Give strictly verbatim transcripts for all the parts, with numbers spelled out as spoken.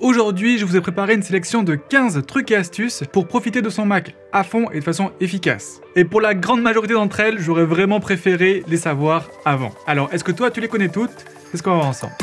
Aujourd'hui, je vous ai préparé une sélection de quinze trucs et astuces pour profiter de son Mac à fond et de façon efficace. Et pour la grande majorité d'entre elles, j'aurais vraiment préféré les savoir avant. Alors, est-ce que toi, tu les connais toutes? C'est ce qu'on va voir ensemble.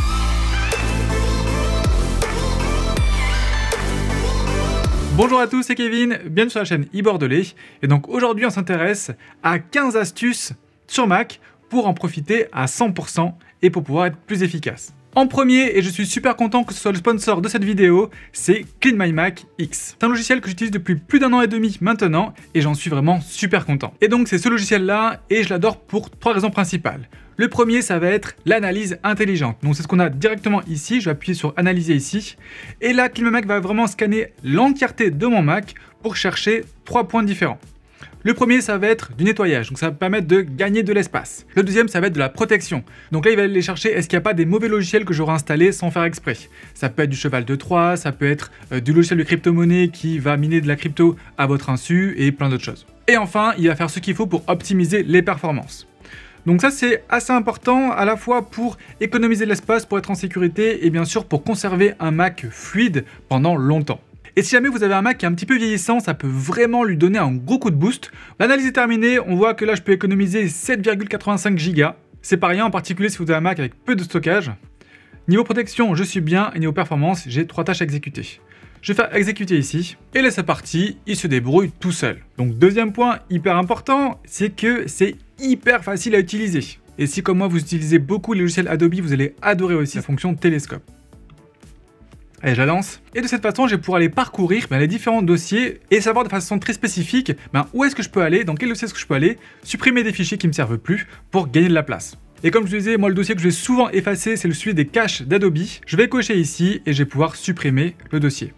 Bonjour à tous, c'est Kevin, bienvenue sur la chaîne iBordelais. Et donc aujourd'hui, on s'intéresse à quinze astuces sur Mac pour en profiter à cent pour cent et pour pouvoir être plus efficace. En premier, et je suis super content que ce soit le sponsor de cette vidéo, c'est CleanMyMac X. C'est un logiciel que j'utilise depuis plus d'un an et demi maintenant, et j'en suis vraiment super content. Et donc c'est ce logiciel-là, et je l'adore pour trois raisons principales. Le premier, ça va être l'analyse intelligente. Donc c'est ce qu'on a directement ici, je vais appuyer sur analyser ici. Et là, CleanMyMac va vraiment scanner l'entièreté de mon Mac pour chercher trois points différents. Le premier, ça va être du nettoyage, donc ça va permettre de gagner de l'espace. Le deuxième, ça va être de la protection. Donc là, il va aller chercher, est-ce qu'il n'y a pas des mauvais logiciels que j'aurais installés sans faire exprès? Ça peut être du cheval de Troie, ça peut être euh, du logiciel de crypto-monnaie qui va miner de la crypto à votre insu et plein d'autres choses. Et enfin, il va faire ce qu'il faut pour optimiser les performances. Donc ça, c'est assez important à la fois pour économiser de l'espace, pour être en sécurité et bien sûr pour conserver un Mac fluide pendant longtemps. Et si jamais vous avez un Mac qui est un petit peu vieillissant, ça peut vraiment lui donner un gros coup de boost. L'analyse est terminée, on voit que là je peux économiser sept virgule quatre-vingt-cinq gigas. C'est pas rien, en particulier si vous avez un Mac avec peu de stockage. Niveau protection, je suis bien, et niveau performance, j'ai trois tâches à exécuter. Je vais faire exécuter ici, et là c'est parti, il se débrouille tout seul. Donc deuxième point hyper important, c'est que c'est hyper facile à utiliser. Et si comme moi vous utilisez beaucoup les logiciels Adobe, vous allez adorer aussi la fonction télescope. Allez, je la lance. Et de cette façon, je vais pouvoir aller parcourir ben, les différents dossiers et savoir de façon très spécifique ben, où est-ce que je peux aller, dans quel dossier est-ce que je peux aller, supprimer des fichiers qui ne me servent plus pour gagner de la place. Et comme je disais, moi le dossier que je vais souvent effacer, c'est le celui des caches d'Adobe. Je vais cocher ici et je vais pouvoir supprimer le dossier.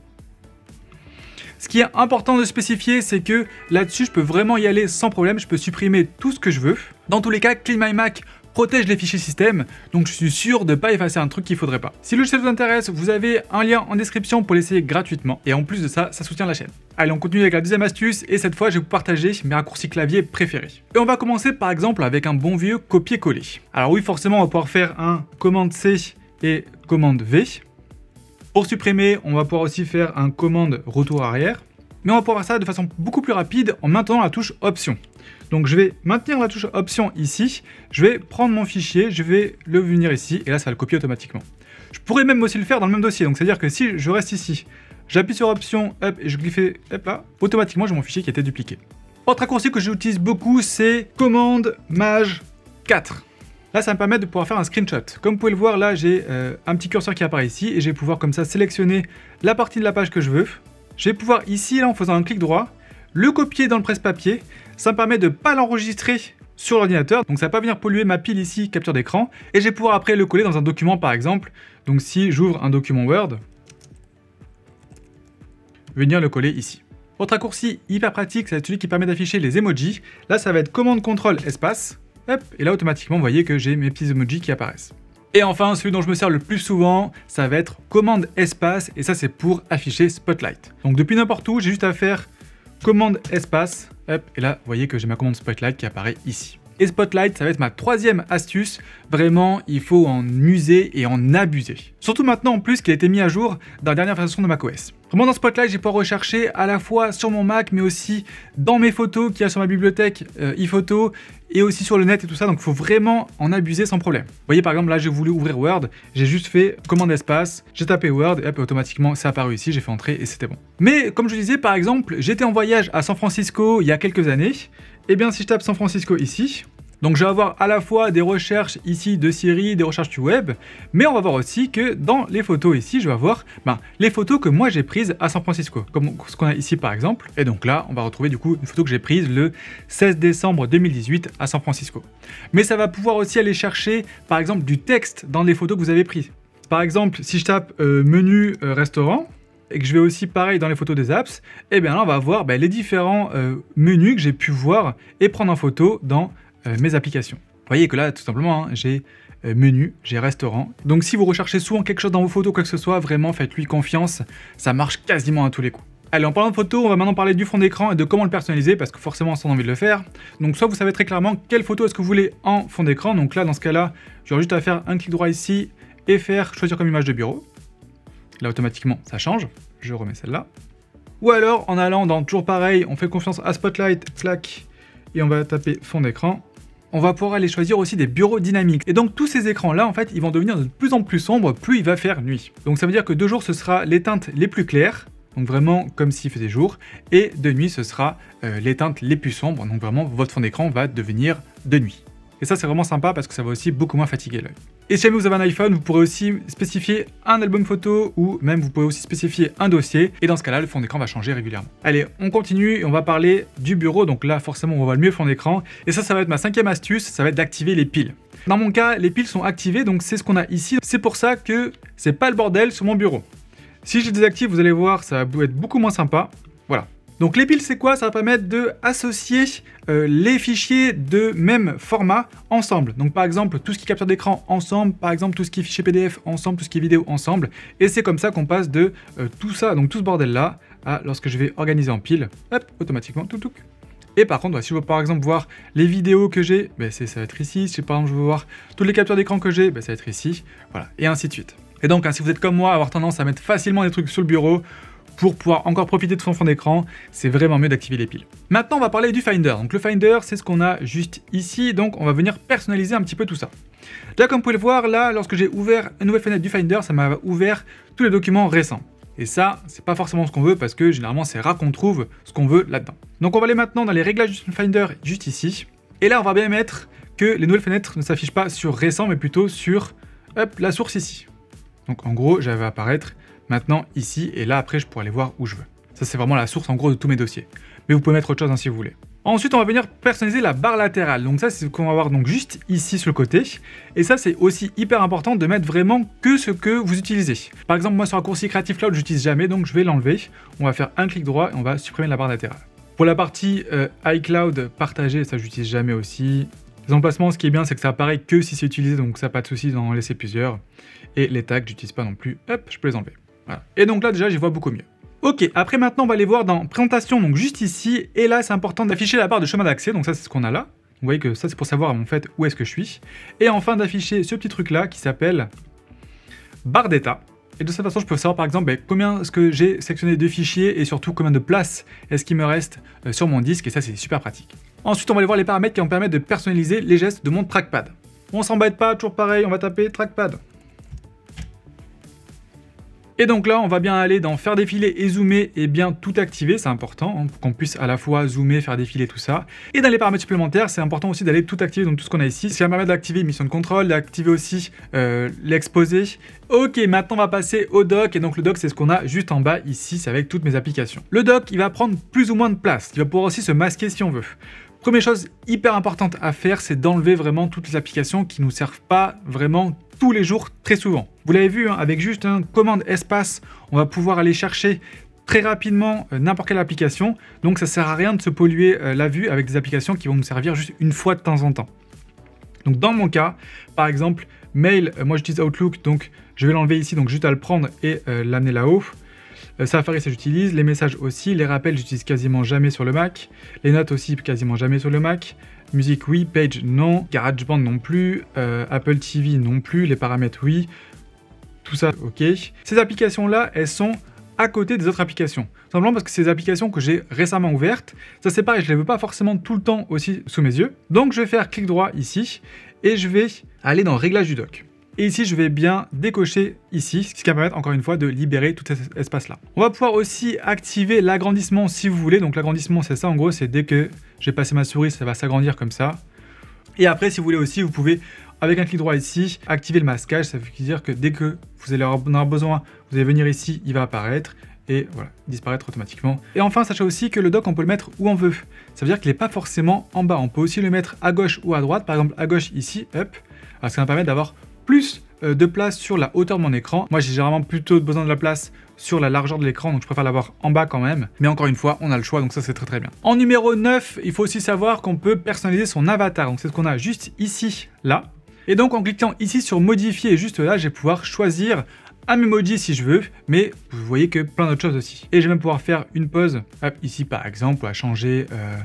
Ce qui est important de spécifier, c'est que là-dessus, je peux vraiment y aller sans problème. Je peux supprimer tout ce que je veux. Dans tous les cas, CleanMyMac protège les fichiers système, donc je suis sûr de ne pas effacer un truc qu'il ne faudrait pas. Si le logiciel vous intéresse, vous avez un lien en description pour l'essayer gratuitement, et en plus de ça, ça soutient la chaîne. Allez, on continue avec la deuxième astuce, et cette fois, je vais vous partager mes raccourcis clavier préférés. Et on va commencer par exemple avec un bon vieux copier-coller. Alors oui, forcément, on va pouvoir faire un commande C et commande V. Pour supprimer, on va pouvoir aussi faire un commande retour arrière, mais on va pouvoir faire ça de façon beaucoup plus rapide en maintenant la touche option. Donc je vais maintenir la touche option ici, je vais prendre mon fichier, je vais le venir ici, et là ça va le copier automatiquement. Je pourrais même aussi le faire dans le même dossier, donc c'est-à-dire que si je reste ici, j'appuie sur option, hop, et je glisse, hop là, automatiquement j'ai mon fichier qui a été dupliqué. Autre raccourci que j'utilise beaucoup, c'est commande maj quatre. Là ça me permet de pouvoir faire un screenshot. Comme vous pouvez le voir, là j'ai euh, un petit curseur qui apparaît ici, et je vais pouvoir comme ça sélectionner la partie de la page que je veux. Je vais pouvoir ici, là en faisant un clic droit, le copier dans le presse-papier. Ça me permet de ne pas l'enregistrer sur l'ordinateur, donc ça va pas venir polluer ma pile ici, capture d'écran, et je vais pouvoir après le coller dans un document par exemple. Donc si j'ouvre un document Word, venir le coller ici. Autre raccourci hyper pratique, c'est celui qui permet d'afficher les emojis. Là ça va être commande contrôle espace, hop, et là automatiquement vous voyez que j'ai mes petits emojis qui apparaissent. Et enfin, celui dont je me sers le plus souvent, ça va être commande espace, et ça c'est pour afficher Spotlight. Donc depuis n'importe où, j'ai juste à faire commande espace, hop, et là, vous voyez que j'ai ma commande Spotlight qui apparaît ici. Et Spotlight, ça va être ma troisième astuce. Vraiment, il faut en user et en abuser. Surtout maintenant, en plus, qu'il a été mis à jour dans la dernière version de macOS. Vraiment, dans Spotlight, je vais pouvoir rechercher à la fois sur mon Mac, mais aussi dans mes photos qu'il y a sur ma bibliothèque euh, iPhoto, et aussi sur le net et tout ça. Donc, il faut vraiment en abuser sans problème. Vous voyez, par exemple, là, j'ai voulu ouvrir Word. J'ai juste fait commande espace, j'ai tapé Word, et hop, automatiquement, c'est apparu ici. J'ai fait entrer et c'était bon. Mais, comme je disais, par exemple, j'étais en voyage à San Francisco il y a quelques années. Et bien, si je tape San Francisco ici, donc je vais avoir à la fois des recherches ici de Siri, des recherches du web, mais on va voir aussi que dans les photos ici, je vais avoir ben, les photos que moi j'ai prises à San Francisco, comme ce qu'on a ici par exemple. Et donc là, on va retrouver du coup une photo que j'ai prise le seize décembre deux mille dix-huit à San Francisco. Mais ça va pouvoir aussi aller chercher par exemple du texte dans les photos que vous avez prises. Par exemple, si je tape euh, menu euh, restaurant, et que je vais aussi pareil dans les photos des apps, et bien là on va voir ben, les différents euh, menus que j'ai pu voir et prendre en photo dans euh, mes applications. Vous voyez que là tout simplement hein, j'ai euh, menu, j'ai restaurant. Donc si vous recherchez souvent quelque chose dans vos photos, quoi que ce soit, vraiment faites-lui confiance, ça marche quasiment à tous les coups. Allez, en parlant de photos, on va maintenant parler du fond d'écran et de comment le personnaliser, parce que forcément on a envie de le faire. Donc soit vous savez très clairement quelle photo est-ce que vous voulez en fond d'écran, donc là dans ce cas-là, j'aurai juste à faire un clic droit ici et faire choisir comme image de bureau. Là, automatiquement, ça change. Je remets celle-là. Ou alors, en allant dans toujours pareil, on fait confiance à Spotlight, clac, et on va taper fond d'écran. On va pouvoir aller choisir aussi des bureaux dynamiques. Et donc, tous ces écrans-là, en fait, ils vont devenir de plus en plus sombres, plus il va faire nuit. Donc, ça veut dire que de jour, ce sera les teintes les plus claires, donc vraiment comme s'il faisait jour, et de nuit, ce sera euh, les teintes les plus sombres, donc vraiment, votre fond d'écran va devenir de nuit. Et ça, c'est vraiment sympa parce que ça va aussi beaucoup moins fatiguer l'œil. Et si jamais vous avez un iPhone, vous pourrez aussi spécifier un album photo ou même vous pouvez aussi spécifier un dossier. Et dans ce cas-là, le fond d'écran va changer régulièrement. Allez, on continue et on va parler du bureau. Donc là, forcément, on voit le mieux fond d'écran. Et ça, ça va être ma cinquième astuce, ça va être d'activer les piles. Dans mon cas, les piles sont activées, donc c'est ce qu'on a ici. C'est pour ça que c'est pas le bordel sur mon bureau. Si je les désactive, vous allez voir, ça va être beaucoup moins sympa. Voilà. Donc les piles, c'est quoi? Ça va permettre de associer euh, les fichiers de même format ensemble. Donc par exemple, tout ce qui est capture d'écran ensemble, par exemple tout ce qui est fichier P D F ensemble, tout ce qui est vidéo ensemble. Et c'est comme ça qu'on passe de euh, tout ça, donc tout ce bordel-là, à lorsque je vais organiser en piles, hop, automatiquement, tout tout. Et par contre, bah, si je veux par exemple voir les vidéos que j'ai, bah, ça va être ici. Si par exemple je veux voir toutes les captures d'écran que j'ai, bah, ça va être ici. Voilà, et ainsi de suite. Et donc, hein, si vous êtes comme moi, avoir tendance à mettre facilement des trucs sur le bureau, pour pouvoir encore profiter de son fond d'écran, c'est vraiment mieux d'activer les piles. Maintenant, on va parler du Finder. Donc le Finder, c'est ce qu'on a juste ici, donc on va venir personnaliser un petit peu tout ça. Là, comme vous pouvez le voir, là, lorsque j'ai ouvert une nouvelle fenêtre du Finder, ça m'a ouvert tous les documents récents. Et ça, c'est pas forcément ce qu'on veut parce que généralement, c'est rare qu'on trouve ce qu'on veut là-dedans. Donc on va aller maintenant dans les réglages du Finder, juste ici. Et là, on va bien mettre que les nouvelles fenêtres ne s'affichent pas sur récent, mais plutôt sur hop, la source ici. Donc en gros, j'avais apparaître maintenant ici, et là après je pourrais aller voir où je veux. Ça c'est vraiment la source en gros de tous mes dossiers. Mais vous pouvez mettre autre chose hein, si vous voulez. Ensuite on va venir personnaliser la barre latérale. Donc ça c'est ce qu'on va voir donc juste ici sur le côté. Et ça c'est aussi hyper important de mettre vraiment que ce que vous utilisez. Par exemple moi sur raccourci Creative Cloud je n'utilise jamais, donc je vais l'enlever. On va faire un clic droit et on va supprimer la barre latérale. Pour la partie euh, iCloud partagée, ça j'utilise jamais aussi. Les emplacements, ce qui est bien, c'est que ça apparaît que si c'est utilisé, donc ça pas de souci d'en laisser plusieurs. Et les tags, j'utilise pas non plus. Hop, je peux les enlever. Voilà. Et donc là, déjà, j'y vois beaucoup mieux. Ok, après maintenant, on va aller voir dans présentation, donc juste ici. Et là, c'est important d'afficher la barre de chemin d'accès. Donc ça, c'est ce qu'on a là. Vous voyez que ça, c'est pour savoir en fait où est-ce que je suis. Et enfin, d'afficher ce petit truc-là qui s'appelle barre d'état. Et de cette façon, je peux savoir par exemple ben, combien est-ce que j'ai sélectionné de fichiers et surtout combien de place est-ce qu'il me reste euh, sur mon disque. Et ça, c'est super pratique. Ensuite, on va aller voir les paramètres qui vont permettre de personnaliser les gestes de mon trackpad. On s'embête pas, toujours pareil, on va taper trackpad. Et donc là, on va bien aller dans faire défiler et zoomer et bien tout activer, c'est important, hein, pour qu'on puisse à la fois zoomer, faire défiler tout ça. Et dans les paramètres supplémentaires, c'est important aussi d'aller tout activer, donc tout ce qu'on a ici. Ça va permettre d'activer mission de contrôle, d'activer aussi euh, l'exposé. Ok, maintenant on va passer au dock, et donc le dock c'est ce qu'on a juste en bas ici, c'est avec toutes mes applications. Le dock, il va prendre plus ou moins de place, il va pouvoir aussi se masquer si on veut. Première chose hyper importante à faire, c'est d'enlever vraiment toutes les applications qui ne nous servent pas vraiment tous les jours, très souvent. Vous l'avez vu, hein, avec juste un commande espace, on va pouvoir aller chercher très rapidement euh, n'importe quelle application. Donc ça sert à rien de se polluer euh, la vue avec des applications qui vont nous servir juste une fois de temps en temps. Donc dans mon cas, par exemple, mail, euh, moi j'utilise Outlook, donc je vais l'enlever ici, donc juste à le prendre et euh, l'amener là-haut. Euh, Safari, ça j'utilise, les messages aussi, les rappels, j'utilise quasiment jamais sur le Mac, les notes aussi, quasiment jamais sur le Mac. Musique, oui. Page, non. GarageBand, non plus. Euh, Apple T V, non plus. Les paramètres, oui. Tout ça, ok. Ces applications-là, elles sont à côté des autres applications. Simplement parce que c'est des applications que j'ai récemment ouvertes. Ça, c'est pareil, je ne les veux pas forcément tout le temps aussi sous mes yeux. Donc, je vais faire clic droit ici et je vais aller dans Réglage du dock. Et ici, je vais bien décocher ici, ce qui va permettre encore une fois de libérer tout cet espace-là. On va pouvoir aussi activer l'agrandissement si vous voulez. Donc l'agrandissement, c'est ça en gros, c'est dès que j'ai passé ma souris, ça va s'agrandir comme ça. Et après, si vous voulez aussi, vous pouvez, avec un clic droit ici, activer le masquage. Ça veut dire que dès que vous allez en avoir besoin, vous allez venir ici, il va apparaître. Et voilà, disparaître automatiquement. Et enfin, sachez aussi que le dock, on peut le mettre où on veut. Ça veut dire qu'il n'est pas forcément en bas. On peut aussi le mettre à gauche ou à droite. Par exemple, à gauche ici, hop. Alors ça va permettre d'avoir plus de place sur la hauteur de mon écran. Moi, j'ai généralement plutôt besoin de la place sur la largeur de l'écran, donc je préfère l'avoir en bas quand même. Mais encore une fois, on a le choix, donc ça, c'est très très bien. En numéro neuf, il faut aussi savoir qu'on peut personnaliser son avatar. Donc c'est ce qu'on a juste ici, là. Et donc, en cliquant ici sur modifier, juste là, je vais pouvoir choisir un emoji si je veux, mais vous voyez que plein d'autres choses aussi. Et je vais même pouvoir faire une pause, hop, ici par exemple, à changer euh,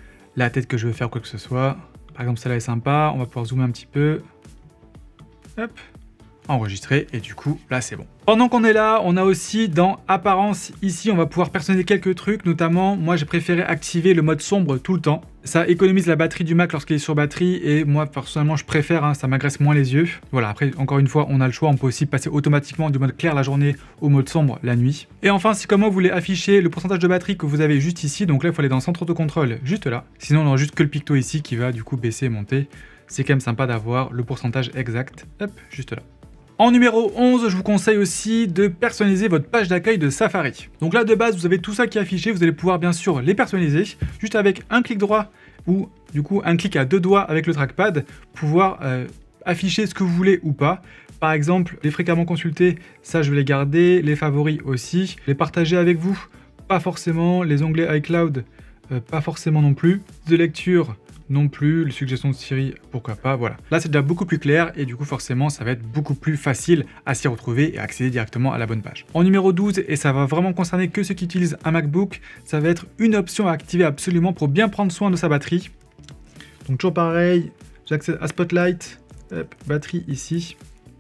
la tête que je veux faire, quoi que ce soit. Par exemple, celle-là est sympa, on va pouvoir zoomer un petit peu. Hop. enregistrer et du coup là c'est bon. Pendant qu'on est là, on a aussi dans apparence ici, on va pouvoir personnaliser quelques trucs, notamment moi j'ai préféré activer le mode sombre tout le temps. Ça économise la batterie du Mac lorsqu'il est sur batterie et moi personnellement je préfère, hein, ça m'agresse moins les yeux. Voilà, après encore une fois on a le choix, on peut aussi passer automatiquement du mode clair la journée au mode sombre la nuit. Et enfin si comment vous voulez afficher le pourcentage de batterie que vous avez juste ici, donc là il faut aller dans centre de contrôle juste là. Sinon on aura juste que le picto ici qui va du coup baisser et monter. C'est quand même sympa d'avoir le pourcentage exact, hop, juste là. En numéro onze, je vous conseille aussi de personnaliser votre page d'accueil de Safari. Donc là de base, vous avez tout ça qui est affiché, vous allez pouvoir bien sûr les personnaliser, juste avec un clic droit ou du coup un clic à deux doigts avec le trackpad, pouvoir euh, afficher ce que vous voulez ou pas. Par exemple, les fréquemment consultés, ça je vais les garder, les favoris aussi, les partager avec vous, pas forcément, les onglets iCloud, euh, pas forcément non plus, de lecture, non plus, les suggestions de Siri, pourquoi pas, voilà. Là, c'est déjà beaucoup plus clair et du coup, forcément, ça va être beaucoup plus facile à s'y retrouver et accéder directement à la bonne page. En numéro douze, et ça va vraiment concerner que ceux qui utilisent un MacBook, ça va être une option à activer absolument pour bien prendre soin de sa batterie. Donc, toujours pareil, j'accède à Spotlight, hop, batterie ici.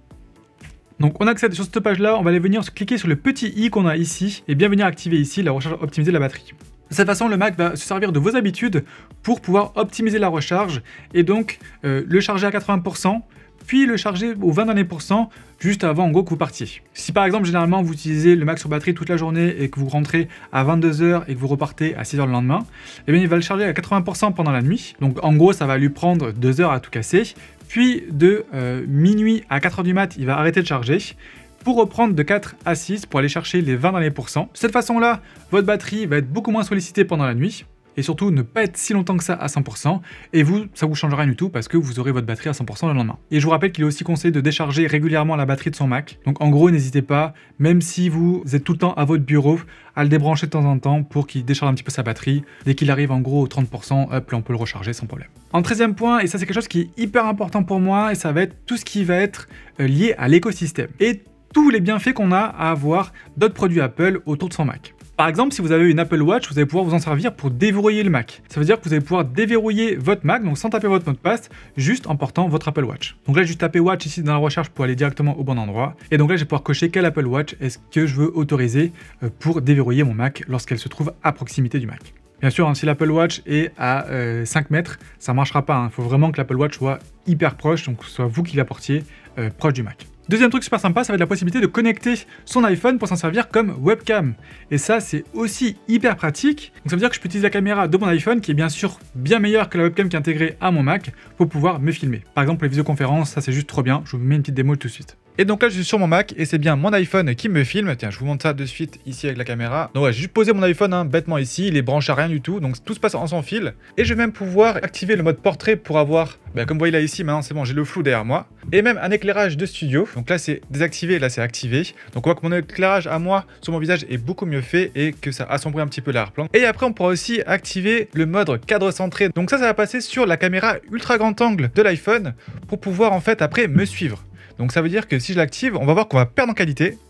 Donc, on accède sur cette page-là, on va aller venir cliquer sur le petit i qu'on a ici et bien venir activer ici la recharge optimisée de la batterie. De cette façon, le Mac va se servir de vos habitudes pour pouvoir optimiser la recharge et donc euh, le charger à quatre-vingts pour cent, puis le charger aux vingt derniers pourcents juste avant en gros que vous partiez. Si par exemple, généralement, vous utilisez le Mac sur batterie toute la journée et que vous rentrez à vingt-deux heures et que vous repartez à six heures le lendemain, eh bien, il va le charger à quatre-vingts pour cent pendant la nuit. Donc en gros, ça va lui prendre deux heures à tout casser. Puis de euh, minuit à quatre heures du mat, il va arrêter de charger, pour reprendre de quatre à six pour aller chercher les vingt derniers pourcents. De cette façon-là, votre batterie va être beaucoup moins sollicitée pendant la nuit et surtout ne pas être si longtemps que ça à cent pour cent et vous, ça vous changera rien du tout parce que vous aurez votre batterie à cent pour cent le lendemain. Et je vous rappelle qu'il est aussi conseillé de décharger régulièrement la batterie de son Mac. Donc en gros, n'hésitez pas, même si vous êtes tout le temps à votre bureau, à le débrancher de temps en temps pour qu'il décharge un petit peu sa batterie. Dès qu'il arrive en gros aux trente pour cent, hop, là on peut le recharger sans problème. En treizième point, et ça c'est quelque chose qui est hyper important pour moi, et ça va être tout ce qui va être lié à l'écosystème. Et tous les bienfaits qu'on a à avoir d'autres produits Apple autour de son Mac. Par exemple, si vous avez une Apple Watch, vous allez pouvoir vous en servir pour déverrouiller le Mac. Ça veut dire que vous allez pouvoir déverrouiller votre Mac, donc sans taper votre mot de passe, juste en portant votre Apple Watch. Donc là, juste taper Watch ici dans la recherche pour aller directement au bon endroit. Et donc là, je vais pouvoir cocher quelle Apple Watch est-ce que je veux autoriser pour déverrouiller mon Mac lorsqu'elle se trouve à proximité du Mac. Bien sûr, hein, si l'Apple Watch est à euh, cinq mètres, ça ne marchera pas. Il faut vraiment que l'Apple Watch soit hyper proche, donc que ce soit vous qui l'apportiez euh, proche du Mac. Deuxième truc super sympa, ça va être la possibilité de connecter son iPhone pour s'en servir comme webcam. Et ça, c'est aussi hyper pratique. Donc ça veut dire que je peux utiliser la caméra de mon iPhone, qui est bien sûr bien meilleure que la webcam qui est intégrée à mon Mac, pour pouvoir me filmer. Par exemple, pour les visioconférences, ça c'est juste trop bien. Je vous mets une petite démo tout de suite. Et donc là, je suis sur mon Mac et c'est bien mon iPhone qui me filme. Tiens, je vous montre ça de suite ici avec la caméra. Donc ouais, j'ai juste posé mon iPhone hein, bêtement ici, il est branché à rien du tout, donc tout se passe en sans fil. Et je vais même pouvoir activer le mode portrait pour avoir, ben, comme vous voyez là ici, maintenant c'est bon, j'ai le flou derrière moi. Et même un éclairage de studio. Donc là c'est désactivé, là c'est activé. Donc on voit que mon éclairage à moi sur mon visage est beaucoup mieux fait et que ça assombrit un petit peu l'arrière-plan. Et après on pourra aussi activer le mode cadre centré. Donc ça, ça va passer sur la caméra ultra grand angle de l'iPhone pour pouvoir en fait après me suivre. Donc ça veut dire que si je l'active, on va voir qu'on va perdre en qualité.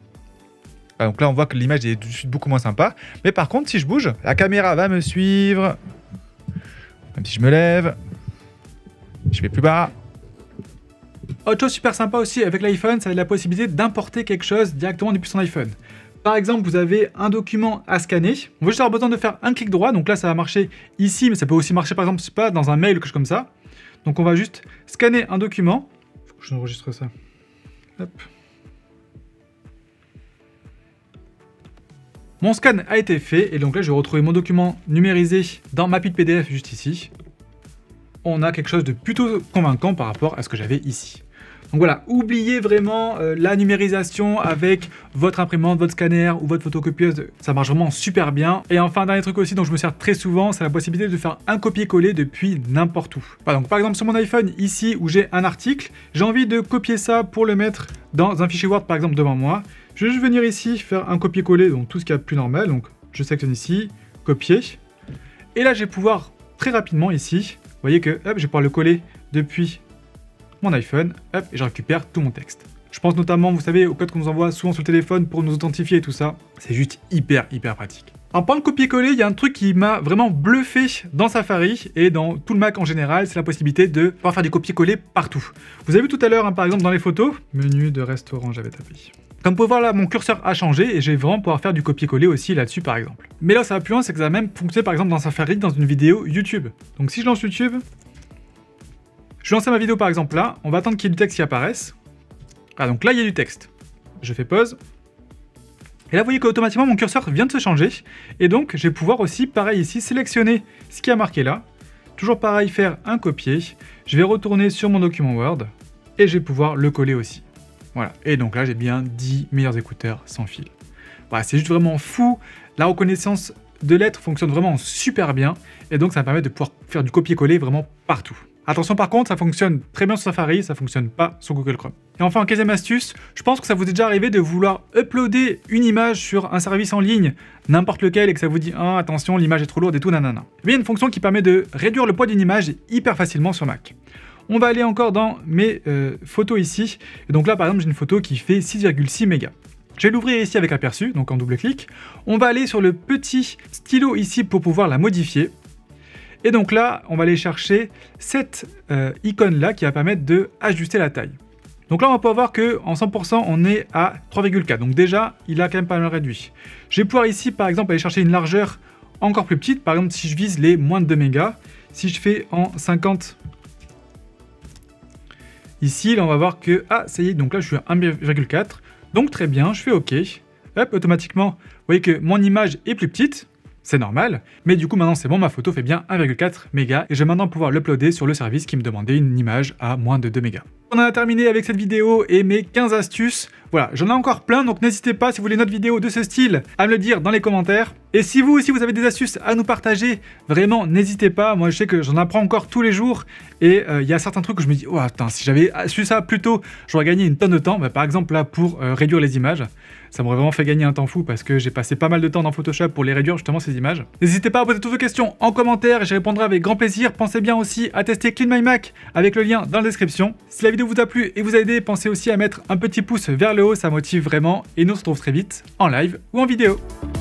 Ah, donc là, on voit que l'image est tout de suite beaucoup moins sympa. Mais par contre, si je bouge, la caméra va me suivre. Même si je me lève, je vais plus bas. Autre chose super sympa aussi avec l'iPhone, ça va être la possibilité d'importer quelque chose directement depuis son iPhone. Par exemple, vous avez un document à scanner. On va juste avoir besoin de faire un clic droit. Donc là, ça va marcher ici, mais ça peut aussi marcher par exemple, je sais pas, dans un mail ou quelque chose comme ça. Donc on va juste scanner un document. Je enregistre ça. Hop. Mon scan a été fait et donc là je vais retrouver mon document numérisé dans ma pile P D F juste ici. On a quelque chose de plutôt convaincant par rapport à ce que j'avais ici. Donc voilà, oubliez vraiment euh, la numérisation avec votre imprimante, votre scanner ou votre photocopieuse, ça marche vraiment super bien. Et enfin, dernier truc aussi dont je me sers très souvent, c'est la possibilité de faire un copier-coller depuis n'importe où. Voilà, donc par exemple sur mon iPhone ici où j'ai un article, j'ai envie de copier ça pour le mettre dans un fichier Word par exemple devant moi. Je vais juste venir ici faire un copier-coller, donc tout ce qu'il y a de plus normal, donc je sélectionne ici, copier. Et là je vais pouvoir très rapidement ici, vous voyez que hop, je vais pouvoir le coller depuis mon iPhone, hop, et je récupère tout mon texte. Je pense notamment, vous savez, au code qu'on nous envoie souvent sur le téléphone pour nous authentifier et tout ça. C'est juste hyper, hyper pratique. En parlant de copier-coller, il y a un truc qui m'a vraiment bluffé dans Safari et dans tout le Mac en général, c'est la possibilité de pouvoir faire du copier-coller partout. Vous avez vu tout à l'heure, hein, par exemple dans les photos, menu de restaurant, j'avais tapé. Comme vous pouvez voir là, mon curseur a changé et je vais vraiment pouvoir faire du copier-coller aussi là-dessus par exemple. Mais là, ça va plus loin, c'est que ça va même fonctionner par exemple dans Safari dans une vidéo YouTube. Donc si je lance YouTube, je vais lancer ma vidéo par exemple là, on va attendre qu'il y ait du texte qui apparaisse. Ah donc là, il y a du texte. Je fais pause. Et là, vous voyez qu'automatiquement, mon curseur vient de se changer. Et donc, je vais pouvoir aussi, pareil ici, sélectionner ce qui a marqué là. Toujours pareil, faire un copier. Je vais retourner sur mon document Word. Et je vais pouvoir le coller aussi. Voilà. Et donc là, j'ai bien dix meilleurs écouteurs sans fil. Voilà, c'est juste vraiment fou. La reconnaissance de lettres fonctionne vraiment super bien. Et donc, ça me permet de pouvoir faire du copier-coller vraiment partout. Attention par contre, ça fonctionne très bien sur Safari, ça fonctionne pas sur Google Chrome. Et enfin, en quinzième astuce, je pense que ça vous est déjà arrivé de vouloir uploader une image sur un service en ligne, n'importe lequel, et que ça vous dit ah, attention, l'image est trop lourde et tout, nanana. Et bien, il y a une fonction qui permet de réduire le poids d'une image hyper facilement sur Mac. On va aller encore dans mes euh, photos ici. Et donc là, par exemple, j'ai une photo qui fait six virgule six mégas. Je vais l'ouvrir ici avec aperçu, donc en double-clic. On va aller sur le petit stylo ici pour pouvoir la modifier. Et donc là, on va aller chercher cette euh, icône-là qui va permettre de ajuster la taille. Donc là, on va pouvoir voir qu'en cent pour cent, on est à trois virgule quatre. Donc déjà, il a quand même pas mal réduit. Je vais pouvoir ici, par exemple, aller chercher une largeur encore plus petite. Par exemple, si je vise les moins de deux mégas, si je fais en cinquante, ici, là, on va voir que, ah, ça y est, donc là, je suis à un virgule quatre. Donc très bien, je fais OK. Hop, automatiquement, vous voyez que mon image est plus petite. C'est normal, mais du coup maintenant c'est bon, ma photo fait bien un virgule quatre mégas et je vais maintenant pouvoir l'uploader sur le service qui me demandait une image à moins de deux mégas. On en a terminé avec cette vidéo et mes quinze astuces. Voilà, j'en ai encore plein, donc n'hésitez pas si vous voulez une autre vidéo de ce style à me le dire dans les commentaires. Et si vous aussi vous avez des astuces à nous partager, vraiment n'hésitez pas, moi je sais que j'en apprends encore tous les jours et il euh, y a certains trucs où je me dis oh attends, si j'avais su ça plus tôt, j'aurais gagné une tonne de temps. Bah, par exemple là pour euh, réduire les images. Ça m'aurait vraiment fait gagner un temps fou parce que j'ai passé pas mal de temps dans Photoshop pour les réduire justement ces images. N'hésitez pas à poser toutes vos questions en commentaire et j'y répondrai avec grand plaisir. Pensez bien aussi à tester Clean My Mac avec le lien dans la description. Si la vidéo vous a plu et vous a aidé, pensez aussi à mettre un petit pouce vers le haut, ça motive vraiment. Et nous on se retrouve très vite en live ou en vidéo.